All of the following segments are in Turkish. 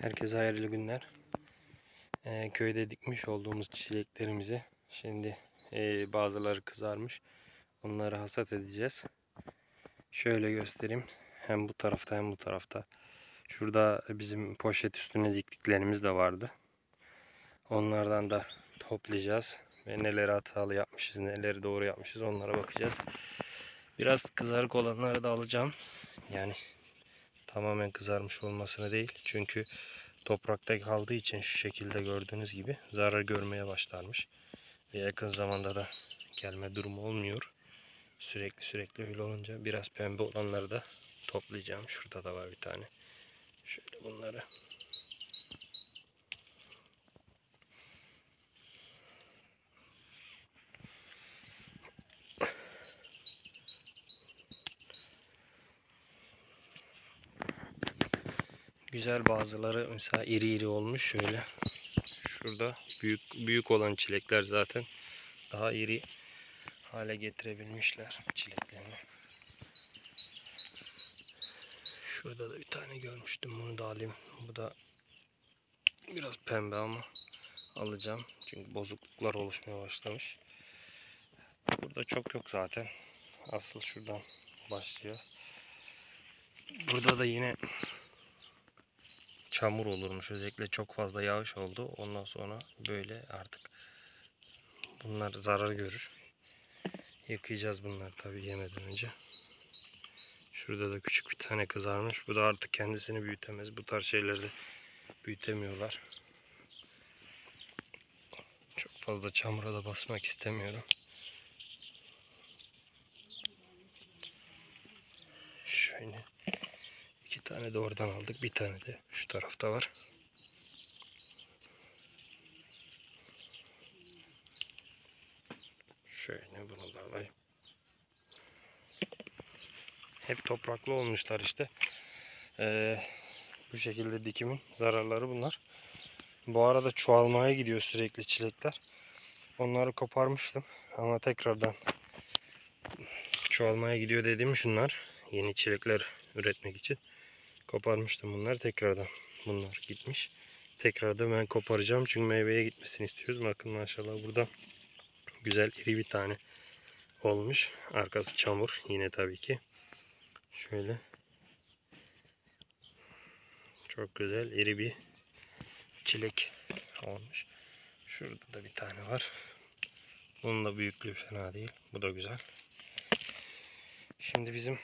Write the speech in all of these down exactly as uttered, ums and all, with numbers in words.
Herkese hayırlı günler. Ee, köyde dikmiş olduğumuz çileklerimizi şimdi e, bazıları kızarmış. Onları hasat edeceğiz. Şöyle göstereyim. Hem bu tarafta hem bu tarafta. Şurada bizim poşet üstüne diktiklerimiz de vardı. Onlardan da toplayacağız. Ve neleri hatalı yapmışız, neleri doğru yapmışız onlara bakacağız. Biraz kızarık olanları da alacağım. Yani tamamen kızarmış olmasını değil. Çünkü toprakta kaldığı için şu şekilde gördüğünüz gibi zarar görmeye başlarmış. Ve yakın zamanda da gelme durumu olmuyor. Sürekli sürekli öyle olunca biraz pembe olanları da toplayacağım. Şurada da var bir tane. Şöyle bunları. Güzel, bazıları mesela iri iri olmuş şöyle. Şurada büyük büyük olan çilekler zaten daha iri hale getirebilmişler çileklerini. Şurada da bir tane görmüştüm, bunu da alayım. Bu da biraz pembe ama alacağım. Çünkü bozukluklar oluşmaya başlamış. Burada çok yok zaten. Asıl şuradan başlayacağız. Burada da yine çamur olurmuş. Özellikle çok fazla yağış oldu. Ondan sonra böyle artık bunlar zarar görür. Yıkayacağız bunları tabii yemeden önce. Şurada da küçük bir tane kızarmış. Bu da artık kendisini büyütemez. Bu tarz şeyleri de büyütemiyorlar. Çok fazla çamura da basmak istemiyorum. Şöyle iki tane de oradan aldık. Bir tane de şu tarafta var. Şöyle bunu da alayım. Hep topraklı olmuşlar işte. Ee, bu şekilde dikimin zararları bunlar. Bu arada çoğalmaya gidiyor sürekli çilekler. Onları koparmıştım ama tekrardan çoğalmaya gidiyor dediğim şunlar. Yeni çilekler üretmek için koparmıştım bunlar. Tekrardan bunlar gitmiş. Tekrardan ben koparacağım çünkü meyveye gitmesini istiyoruz. Bakın maşallah burada güzel iri bir tane olmuş. Arkası çamur yine tabii ki. Şöyle çok güzel iri bir çilek olmuş. Şurada da bir tane var. Bunun da büyüklüğü fena değil. Bu da güzel. Şimdi bizim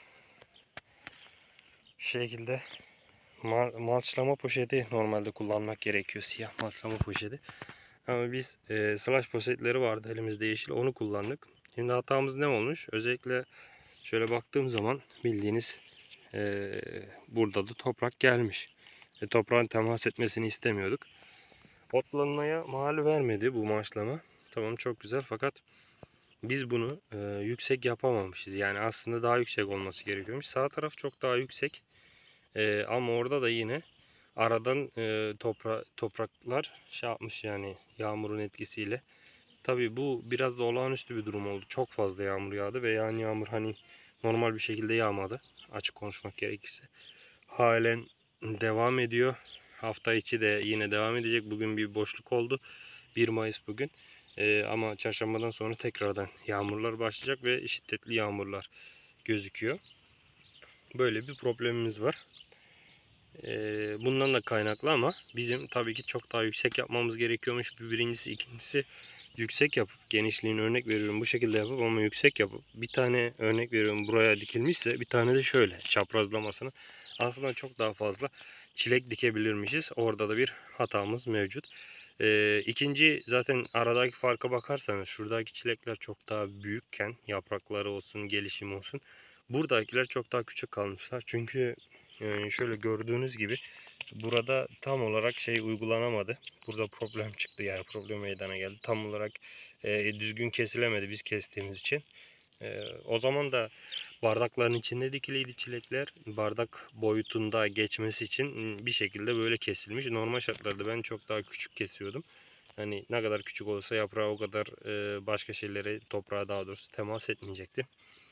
şekilde malçlama poşeti normalde kullanmak gerekiyor. Siyah malçlama poşeti. Ama biz e, slash poşetleri vardı elimizde yeşil. Onu kullandık. Şimdi hatamız ne olmuş? Özellikle şöyle baktığım zaman bildiğiniz e, burada da toprak gelmiş. E, toprağın temas etmesini istemiyorduk. Otlanmaya mahal vermedi bu malçlama. Tamam, çok güzel, fakat biz bunu e, yüksek yapamamışız. Yani aslında daha yüksek olması gerekiyormuş. Sağ taraf çok daha yüksek. E, ama orada da yine aradan e, topra topraklar şey yapmış, yani yağmurun etkisiyle. Tabii bu biraz da olağanüstü bir durum oldu. Çok fazla yağmur yağdı ve yani yağmur hani normal bir şekilde yağmadı. Açık konuşmak gerekirse. Halen devam ediyor. Hafta içi de yine devam edecek. Bugün bir boşluk oldu. bir Mayıs bugün. Ee, ama çarşambadan sonra tekrardan yağmurlar başlayacak ve şiddetli yağmurlar gözüküyor. Böyle bir problemimiz var. Ee, bundan da kaynaklı ama bizim tabii ki çok daha yüksek yapmamız gerekiyormuş. Bir birincisi, ikincisi yüksek yapıp, genişliğini örnek veriyorum bu şekilde yapıp ama yüksek yapıp, bir tane örnek veriyorum buraya dikilmişse bir tane de şöyle çaprazlamasını, aslında çok daha fazla çilek dikebilirmişiz. Orada da bir hatamız mevcut. Ee, ikinci, zaten aradaki farka bakarsanız şuradaki çilekler çok daha büyükken, yaprakları olsun, gelişimi olsun, buradakiler çok daha küçük kalmışlar. Çünkü yani şöyle gördüğünüz gibi burada tam olarak şey uygulanamadı. Burada problem çıktı, yani problem meydana geldi. Tam olarak e, düzgün kesilemedi biz kestiğimiz için. E, o zaman da bardakların içinde dikiliydi çilekler. Bardak boyutunda geçmesi için bir şekilde böyle kesilmiş. Normal şartlarda ben çok daha küçük kesiyordum. Hani ne kadar küçük olsa yaprağı o kadar e, başka şeylere, toprağa daha doğrusu temas etmeyecekti.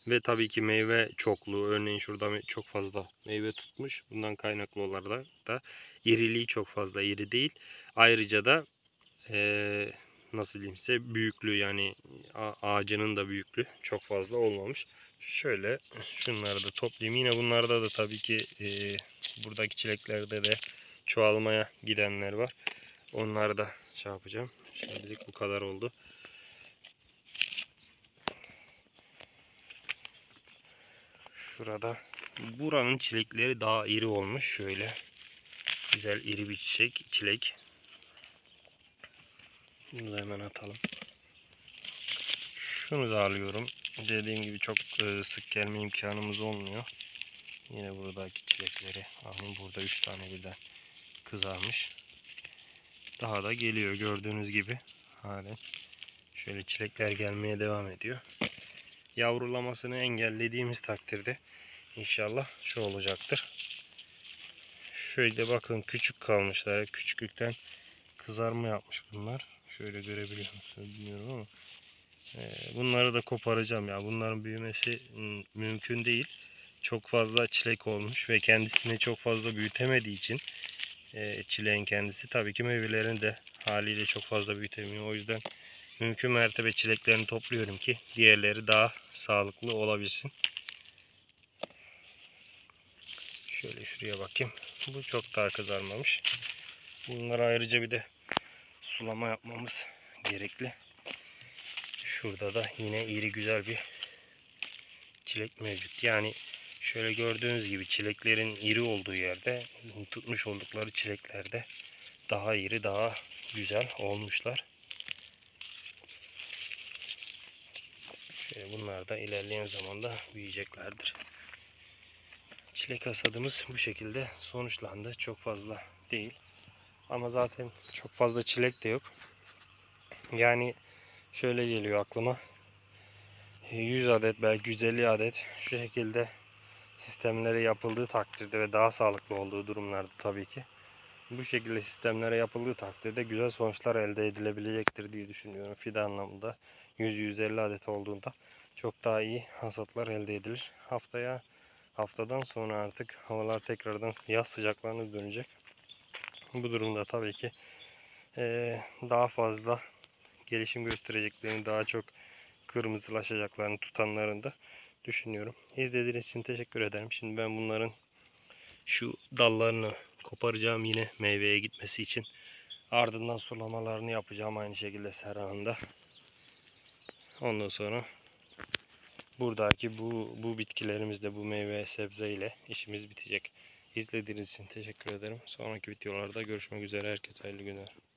Ve tabii ki meyve çokluğu. Örneğin şurada çok fazla meyve tutmuş. Bundan kaynaklı olarak da iriliği çok fazla, iri değil. Ayrıca da ee, nasıl diyeyim size, büyüklüğü, yani ağacının da büyüklüğü çok fazla olmamış. Şöyle şunları da toplayayım. Yine bunlarda da tabii ki e, buradaki çileklerde de çoğalmaya gidenler var. Onları da şey yapacağım. Şimdilik bu kadar oldu. Şurada buranın çilekleri daha iri olmuş. Şöyle güzel iri bir çiçek, çilek. Bunu da hemen atalım. Şunu da alıyorum. Dediğim gibi çok sık gelme imkanımız olmuyor. Yine buradaki çilekleri alayım. Burada üç tane birden kızarmış. Daha da geliyor gördüğünüz gibi. Halen şöyle çilekler gelmeye devam ediyor. Yavrulamasını engellediğimiz takdirde inşallah şu olacaktır. Şöyle bakın, küçük kalmışlar. Küçüklükten kızarma yapmış bunlar. Şöyle görebiliyor musunuz bilmiyorum ama bunları da koparacağım ya. Bunların büyümesi mümkün değil. Çok fazla çilek olmuş ve kendisini çok fazla büyütemediği için çileğin kendisi tabii ki meyvelerini de haliyle çok fazla büyütemiyor. O yüzden mümkün mertebe çileklerini topluyorum ki diğerleri daha sağlıklı olabilsin. Şöyle şuraya bakayım. Bu çok daha kızarmamış. Bunlara ayrıca bir de sulama yapmamız gerekli. Şurada da yine iri güzel bir çilek mevcut. Yani şöyle gördüğünüz gibi çileklerin iri olduğu yerde tutmuş oldukları çileklerde daha iri, daha güzel olmuşlar. Şöyle bunlar da ilerleyen zamanda büyüyeceklerdir. Çilek hasadımız bu şekilde sonuçlandı. Çok fazla değil. Ama zaten çok fazla çilek de yok. Yani şöyle geliyor aklıma. yüz adet, belki yüz elli adet şu şekilde sistemlere yapıldığı takdirde ve daha sağlıklı olduğu durumlarda tabii ki bu şekilde sistemlere yapıldığı takdirde güzel sonuçlar elde edilebilecektir diye düşünüyorum. Fide anlamında yüz yüz elli adet olduğunda çok daha iyi hasatlar elde edilir. Haftaya haftadan sonra artık havalar tekrardan yaz sıcaklarına dönecek. Bu durumda tabii ki ee, daha fazla gelişim göstereceklerini, daha çok kırmızılaşacaklarını tutanların da düşünüyorum. İzlediğiniz için teşekkür ederim. Şimdi ben bunların şu dallarını koparacağım yine meyveye gitmesi için. Ardından sulamalarını yapacağım aynı şekilde serranda. Ondan sonra buradaki bu bu bitkilerimizle, bu meyve sebze ile işimiz bitecek. İzlediğiniz için teşekkür ederim. Sonraki videolarda görüşmek üzere. Herkese hayırlı günler.